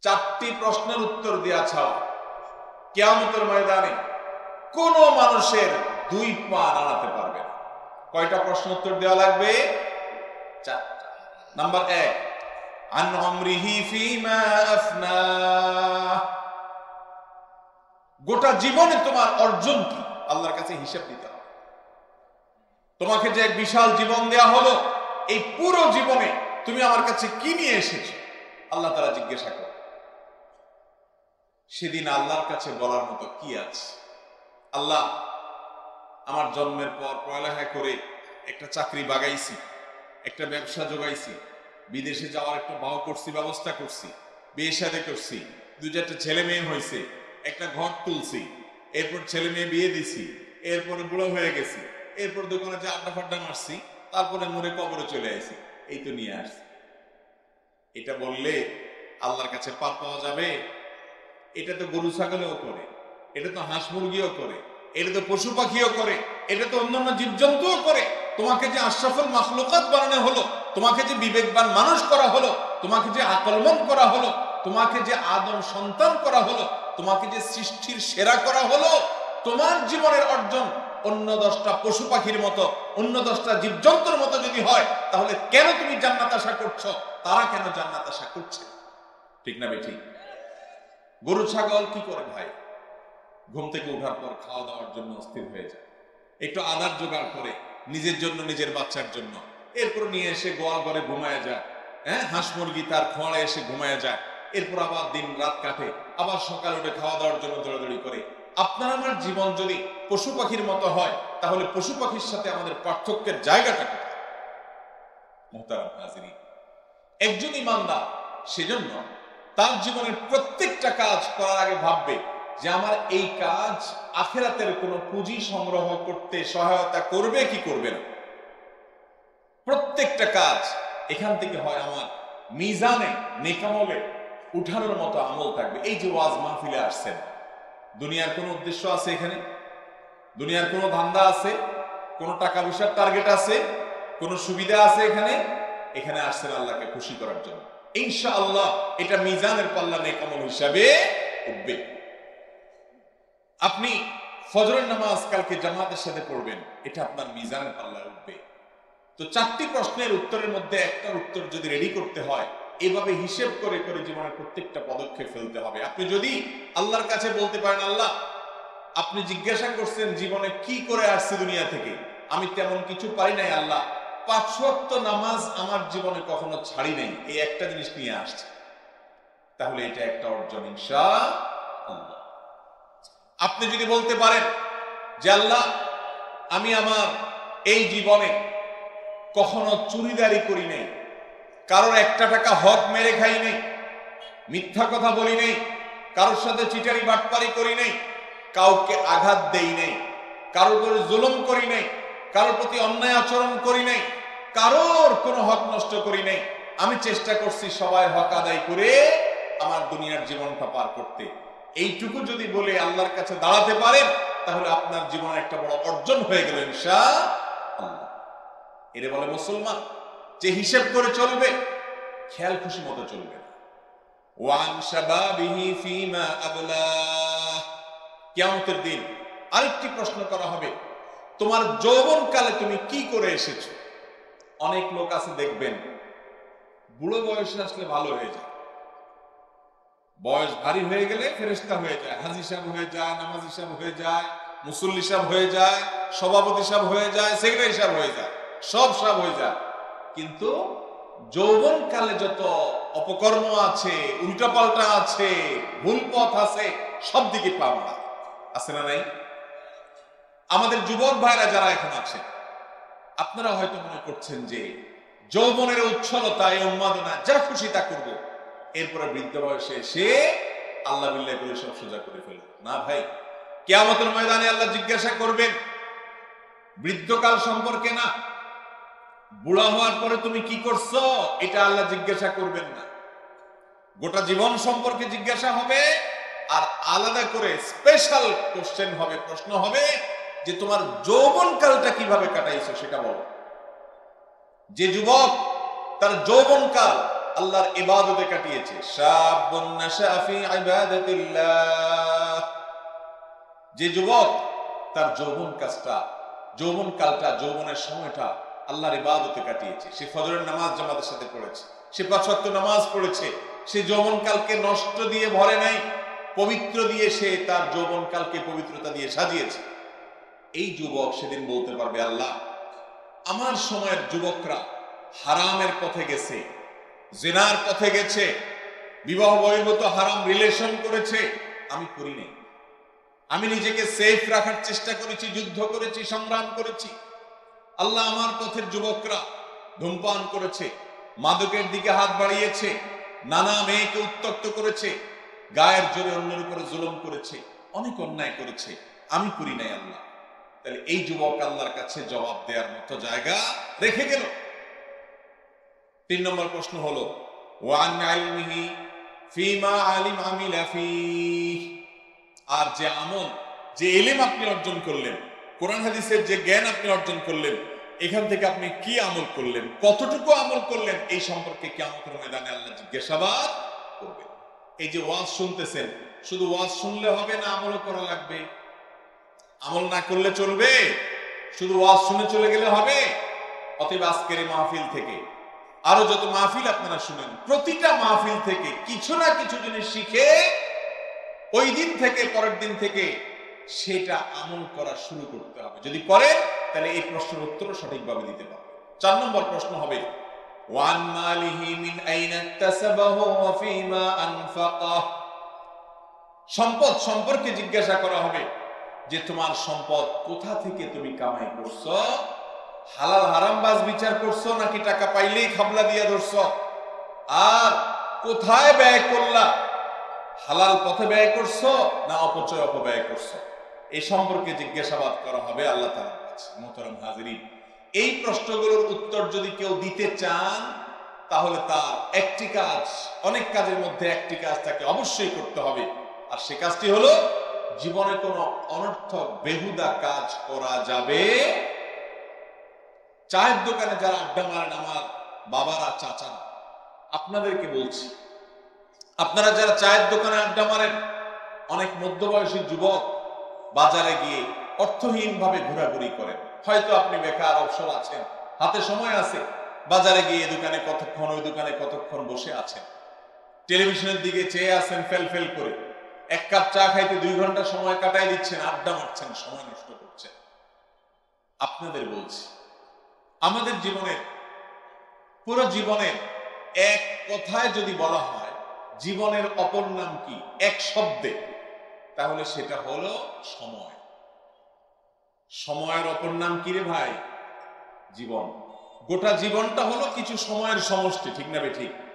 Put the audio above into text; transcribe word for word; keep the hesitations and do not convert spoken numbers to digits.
চারটি প্রশ্নের উত্তর দেয়া ছাড়া কিয়ামতের ময়দানে কোন মানুষের দুই পা নাড়াতে পারবে না। কয়টা প্রশ্ন উত্তর দেওয়া লাগবে? চারটা। নাম্বার এক, আন উমরিহি ফিমা আফনা, গোটা জীবনে তোমার অর্জন কি আল্লাহর কাছে হিসাব দিতে হবে। তোমাকে যে এক বিশাল জীবন দেয়া হলো, এই পুরো জীবনে তুমি আমার কাছে কি নিয়ে এসেছো আল্লাহ তাআলা জিজ্ঞাসা করে। সেদিন আল্লাহর কাছে বলার মতো কি আছে? আল্লাহ, আমার জন্মের পর পড়ালেখা করে একটা চাকরি বাগাইছি, একটা ব্যবসা জোগাইছি, বিদেশে যাওয়ার একটা বাউ করছি, ব্যবস্থা করছি, বিয়ে শাদী করছি, দু চারটা ছেলে মেয়ে হয়েছে, একটা ঘর তুলছি, এরপর ছেলে মেয়ে বিয়ে দিছি, এরপরে বুড়ো হয়ে গেছি, এরপর দোকানে যে আড্ডা ফাড্ডা মারছি, তারপরে মরে কবরে চলে আসি, এই তো নিয়ে আসছি। এটা বললে আল্লাহর কাছে পার পাওয়া যাবে? এটা তো গরু ছাগলেও করে, এটা তো হাঁস মুরগিও করে, এটা তো পশু পাখিও করে, এটা তো অন্যান্য জীবজন্তুও করে। তোমাকে যে আশরাফুল মাখলুকাত বানানো হলো, তোমাকে যে বিবেকবান মানুষ করা হলো, তোমাকে যে আকলমন্দ করা হলো, তোমাকে যে আদম সন্তান করা হলো, তোমাকে যে সৃষ্টির সেরা করা হলো, তোমার জীবনের অর্জন অন্য দশটা পশু পাখির মতো, অন্য দশটা জীবজন্তুর মতো যদি হয়, তাহলে কেন তুমি জান্নাত আশা করছো? তারা কেন জান্নাত আশা করছে? ঠিক না বেঠিক? গরু ছাগল কি করে ভাই? ঘুম থেকে ওঠার পর খাওয়া দাওয়ার জন্য অস্থির হয়ে যায়, একটু আদার জোগাড় করে নিজের জন্য, নিজের বাচ্চার জন্য, এরপর নিয়ে এসে গোয়াল ঘরে ঘুমায় যায়। হ্যাঁ, হাঁস মুরগি তার খোঁড়ে এসে ঘুমায় যায়, এরপর আবার দিন রাত কাটে, আবার সকালে উঠে খাওয়া দাওয়ার জন্য দৌড়াদৌড়ি করে। আপনার আমার জীবন যদি পশু পাখির মতো হয়, তাহলে পশু পাখির সাথে আমাদের পার্থক্যের জায়গাটা কোথায়? মুহতারাম হাজিরিন, একজন ইমানদার সেজন্য তার জীবনের প্রত্যেকটা কাজ করার আগে ভাববে যে আমার এই কাজ আখিরাতের কোনো পুঁজি সংগ্রহ করতে সহায়তা করবে কি করবে না। প্রত্যেকটা কাজ এখান থেকে হয় আমার মিজানে নেকামলে উঠানোর মতো আমল থাকবে। এই যে ওয়াজ মাহফিলে আসছেন, দুনিয়ার কোনো উদ্দেশ্য আছে এখানে? দুনিয়ার কোনো ধান্দা আছে? কোনো টাকা পয়সার টার্গেট আছে? কোনো সুবিধা আছে এখানে? এখানে আসছেন আল্লাহকে খুশি করার জন্য। ইনশাআল্লাহ এটা মিজানের পাল্লা নেকামল হিসাবে উঠবে। আপনি ফজরের নামাজ কালকে জামাতের সাথে পড়বেন, এটা আপনার মিজানের পাল্লায় উঠবে। তো চারটি প্রশ্নের উত্তরের মধ্যে একটা উত্তর যদি রেডি করতে হয়, এভাবে হিসেব করে করে জীবনের প্রত্যেকটা পদক্ষেপ ফেলতে হবে। আপনি যদি আল্লাহর কাছে বলতে পারেন, আল্লাহ আপনি জিজ্ঞাসা করছেন জীবনে কি করে আসছি দুনিয়া থেকে, আমি তেমন কিছু পারি নাই, আল্লাহ পাঁচ ওয়াক্ত নামাজ আমার জীবনে কখনো ছাড়ি নাই, এই একটা জিনিস নিয়ে আসছে, তাহলে এটা একটা অর্জন ইনশাআল্লাহ। আপনি যদি বলতে পারেন যে আল্লাহ আমি আমার এই জীবনে কখনো চুরিদারি করি নাই, কারোর একটা টাকা হক মেরে খাই নাই, মিথ্যা কথা বলি নাই, কারোর সাথে চিটারি বাটপারি করি নাই, কাউকে আঘাত দেই নাই, কারোর উপরে জুলুম করি নাই, কারোর প্রতি অন্যায় আচরণ করি নাই, কারোর কোনো হক নষ্ট করি নাই, আমি চেষ্টা করছি সবাই হক আদায় করে আমার দুনিয়ার জীবনটা পার করতে। এইটুকু যদি বলে আল্লাহর কাছে দাঁড়াতে পারেন, তাহলে আপনার জীবনে একটা বড় অর্জন হয়ে গেল ইনশাআল্লাহ। এরে বলে মুসলমান যে হিসেব করে চলবে, খেয়াল খুশি মতো চলবে। ওয়ান শাবাবিহি ফিমা আবলা, কিয়ামতের দিন আরেকটি প্রশ্ন করা হবে, তোমার যৌবনকালে তুমি কি করে এসেছো? অনেক লোক আছে দেখবেন বুড়ো বয়সে আসলে ভালো হয়ে যায়, বয়স ভারী হয়ে গেলে ফেরেশতা হয়ে যায়, হাজী সাহেব হয়ে যায়, নামাজি সাহেব হয়ে যায়, মুসল্লি সাহেব হয়ে যায়, সভাপতি সাহেব হয়ে যায়, সেক্রেটারি সাহেব হয়ে যায়, সব সাহেব হয়ে যায়। কিন্তু যৌবনকালে যত অপকর্ম আছে, উল্টাপাল্টা আছে, ভুল পথ আছে, সব দিকে পাবনা আছে না নাই? আমাদের যুবক ভাইরা যারা এখন আছে, আপনারা হয়তো মনে করছেন যে যৌবনের উচ্ছলতা, এই উন্মাদনা, যা খুশি তা করবো, এরপরে বৃদ্ধ বয়সে সে আল্লাহ বিল্লাহ করে সব সোজা করে ফেলবে। না ভাই, কিয়ামতের ময়দানে আল্লাহ জিজ্ঞাসা করবেন বৃদ্ধকাল সম্পর্কে না, বুড়া হওয়ার পরে তুমি কি করছো এটা আল্লাহ জিজ্ঞাসা করবেন না। গোটা জীবন সম্পর্কে জিজ্ঞাসা হবে, আর আলাদা করে স্পেশাল কোশ্চেন হবে, প্রশ্ন হবে যে তোমার যৌবনকালটা কিভাবে কাটাইছো সেটা বলো। যে যুবক তার যৌবনকাল আল্লাহর ইবাদতে কাটিয়েছে। শাবুন নাশা ফি ইবাদাতিল্লাহ, যে যুবক তার যৌবন কাজটা যৌবন কালটা যৌবনের সময়টা আল্লাহর ইবাদতে কাটিয়েছে, সে ফজরের নামাজ জামাতের সাথে পড়েছে, সে পাঁচ ওয়াক্ত নামাজ পড়েছে, সে যৌবন কালকে নষ্ট দিয়ে ভরে নাই, পবিত্র দিয়ে সে তার যৌবন কালকে পবিত্রতা দিয়ে সাজিয়েছে, এই যুবক সেদিন বলতে পারবে আল্লাহ আমার সময়ের যুবকরা হারামের পথে গেছে, জিনার পথে গেছে, বিবাহ বহির্ভূত হারাম রিলেশন করেছে, আমি করি নাই। আমি নিজেকে সেফ রাখার চেষ্টা করেছি, যুদ্ধ করেছি, সংগ্রাম করেছি। আল্লাহ আমার পথের যুবকরা ধূমপান করেছে, মাদকের দিকে হাত বাড়িয়েছে, নানা মেয়েকে উত্ত্যক্ত করেছে, গায়ের জোরে অন্যের উপরে জুলুম করেছে, অনেক অন্যায় করেছে, আমি করি নাই আল্লাহ। তাহলে এই যুবক আল্লাহর কাছে জবাব দেওয়ার মতো জায়গা রেখে গেল। তিন নম্বর প্রশ্ন হলো ওয়ান ইলমিহি ফিমা আলিম আমিলা ফিহি, আর যে আমল যে ইলম আপনি অর্জন করলেন, কোরআন হাদিসের যে জ্ঞান আপনি অর্জন করলেন, এখান থেকে আপনি কি আমল করলেন, কতটুকু আমল করলেন, এই সম্পর্কে কিয়ামতের ময়দানে আল্লাহ জিজ্ঞাসাবাদ করবেন। এই যে ওয়াজ শুনতেছেন, শুধু ওয়াজ শুনলে হবে না, আমলও করা লাগবে। আমল না করলে চলবে? শুধু ওয়াজ শুনে চলে গেলে হবে? অতএব আজকের এই মাহফিল থেকে আরো যত মাহফিল আপনারা শুনেন, প্রতিটা মাহফিল থেকে কিছু না কিছু জিনিস শিখে ওই দিন থেকে পরের দিন থেকে সেটা আমল করা শুরু করতে হবে। যদি করেন তাহলে এই প্রশ্নের উত্তর সঠিকভাবে দিতে পারবে। চার নম্বর প্রশ্ন হবে ওয়ান মালিহি মিন আইনা ইকতাসাবাহু ওয়া ফিমা আনফাকাহ, সম্পদ সম্পর্কে জিজ্ঞাসা করা হবে যে তোমার সম্পদ কোথা থেকে তুমি কামাই করছো, হালাল হারাম বাজ বিচার করছো নাকি টাকা পাইলেই খাবলা দিয়া ধরছো, আর কোথায় ব্যয় করলা, হালাল পথে ব্যয় করছো না অপচয় অপব্যয় করছো, এই সম্পর্কে জিজ্ঞাসাবাদ করা হবে আল্লাহ তাআলার কাছে। মুহতারাম হাজিরিন, এই প্রশ্নগুলোর উত্তর যদি কেউ দিতে চান তাহলে তার একটি কাজ, অনেক কাজের মধ্যে একটি কাজ তাকে অবশ্যই করতে হবে, আর সে কাজটি হলো জীবনে কোনো অনর্থক বেহুদা কাজ করা যাবে। চায়ের দোকানে যারা আড্ডা মারেন, আমার বাবারা চাচারা, আপনাদেরকে বলছি, আপনারা যারা চায়ের দোকানে আড্ডা মারেন, অনেক মধ্যবয়সী যুবক বাজারে গিয়ে অর্থহীন ভাবে ঘোরাঘুরি করেন। হয়তো আপনি বেকার, অবসর আছেন, হাতে সময় আছে, বাজারে গিয়ে দোকানে কতক্ষণ, ওই দোকানে কতক্ষণ বসে আছেন, টেলিভিশনের দিকে চেয়ে আছেন ফেল ফেল করে, এক কাপ চা খাইতে দুই ঘন্টা সময় কাটাই দিচ্ছেন, আড্ডা মারছেন, সময় নষ্ট করছেন। আপনাদের বলছি, আমাদের জীবনের পুরো জীবনের এক কথায় যদি বলা হয় জীবনের অপর নাম কি, এক শব্দে, তাহলে সেটা হলো সময়। সময়ের অপর নাম কি রে ভাই? জীবন। গোটা জীবনটা হলো কিছু সময়ের সমষ্টি, ঠিক না বে ঠিক?